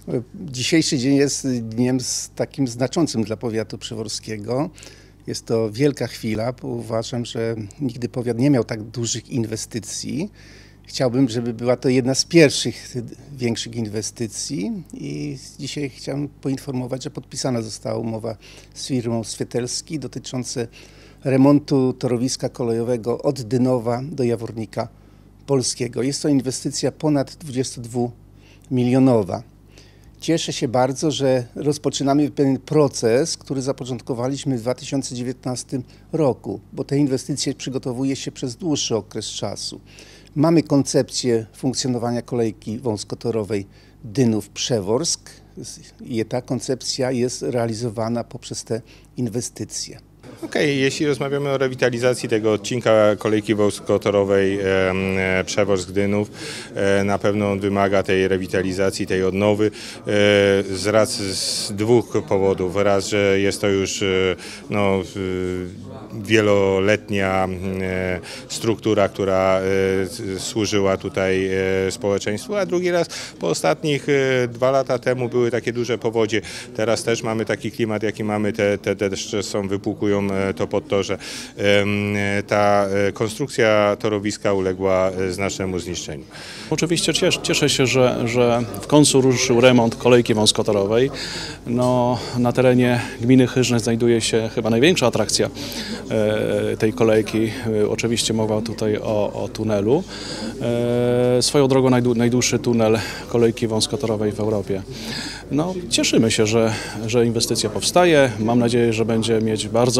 Dzisiejszy dzień jest dniem takim znaczącym dla powiatu przeworskiego. Jest to wielka chwila, bo uważam, że nigdy powiat nie miał tak dużych inwestycji. Chciałbym, żeby była to jedna z pierwszych większych inwestycji i dzisiaj chciałem poinformować, że podpisana została umowa z firmą Swietelski dotycząca remontu torowiska kolejowego od Dynowa do Jawornika Polskiego. Jest to inwestycja ponad 22-milionowa. Cieszę się bardzo, że rozpoczynamy pewien proces, który zapoczątkowaliśmy w 2019 roku, bo te inwestycje przygotowuje się przez dłuższy okres czasu. Mamy koncepcję funkcjonowania kolejki wąskotorowej Dynów-Przeworsk i ta koncepcja jest realizowana poprzez te inwestycje. Okej, jeśli rozmawiamy o rewitalizacji tego odcinka kolejki wąskotorowej Przeworsk-Dynów, na pewno on wymaga tej rewitalizacji, tej odnowy z dwóch powodów. Raz, że jest to już wieloletnia struktura, która służyła tutaj społeczeństwu, a drugi raz po ostatnich 2 lata temu były takie duże powodzie. Teraz też mamy taki klimat, jaki mamy, te deszcze wypłukują to pod to, że ta konstrukcja torowiska uległa znacznemu zniszczeniu. Oczywiście cieszę się, że w końcu ruszył remont kolejki wąskotorowej. Na terenie gminy Hyżne znajduje się chyba największa atrakcja tej kolejki. Oczywiście mowa tutaj o tunelu. Swoją drogą najdłuższy tunel kolejki wąskotorowej w Europie. Cieszymy się, że inwestycja powstaje. Mam nadzieję, że będzie mieć bardzo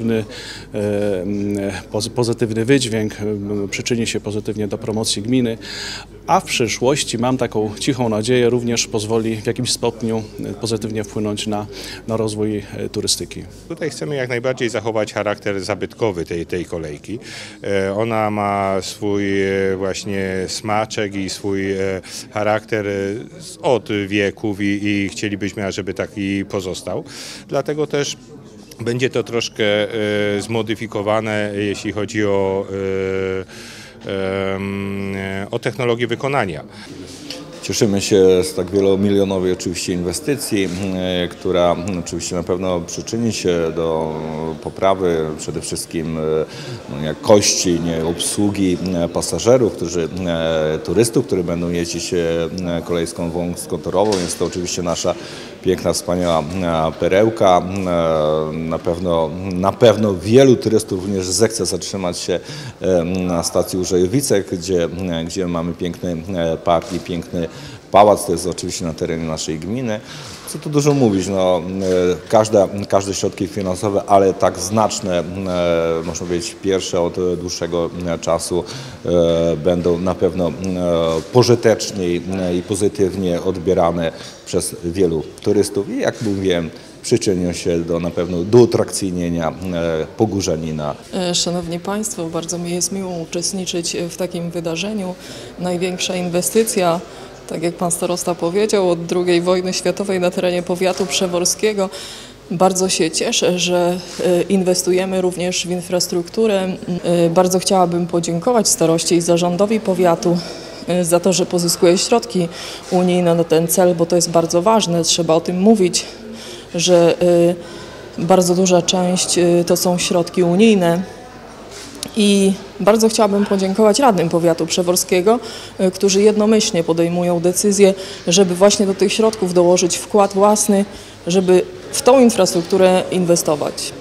pozytywny wydźwięk, przyczyni się pozytywnie do promocji gminy, a w przyszłości mam taką cichą nadzieję, również pozwoli w jakimś stopniu pozytywnie wpłynąć na rozwój turystyki. Tutaj chcemy jak najbardziej zachować charakter zabytkowy tej kolejki. Ona ma swój właśnie smaczek i swój charakter od wieków i chcielibyśmy, żeby taki pozostał. Dlatego też będzie to troszkę zmodyfikowane, jeśli chodzi o technologię wykonania. Cieszymy się z tak wielomilionowej oczywiście inwestycji, która oczywiście na pewno przyczyni się do poprawy przede wszystkim jakości obsługi pasażerów, turystów, którzy będą jeździć kolejską wąskotorową. Jest to oczywiście nasza piękna, wspaniała perełka. Na pewno wielu turystów również zechce zatrzymać się na stacji Użejowice, gdzie mamy piękny park i piękny pałac. To jest oczywiście na terenie naszej gminy. Co tu dużo mówić, każde środki finansowe, ale tak znaczne, można powiedzieć pierwsze od dłuższego czasu, będą na pewno pożytecznie i pozytywnie odbierane przez wielu turystów i jak mówiłem, przyczynią się na pewno do utrakcyjnienia Pogórzanina. Szanowni Państwo, bardzo mi jest miło uczestniczyć w takim wydarzeniu. Największa inwestycja, tak jak Pan Starosta powiedział, od II wojny światowej na terenie powiatu przeworskiego. Bardzo się cieszę, że inwestujemy również w infrastrukturę. Bardzo chciałabym podziękować staroście i zarządowi powiatu za to, że pozyskuje środki unijne na ten cel, bo to jest bardzo ważne, trzeba o tym mówić, że bardzo duża część to są środki unijne. I bardzo chciałabym podziękować radnym powiatu przeworskiego, którzy jednomyślnie podejmują decyzję, żeby właśnie do tych środków dołożyć wkład własny, żeby w tą infrastrukturę inwestować.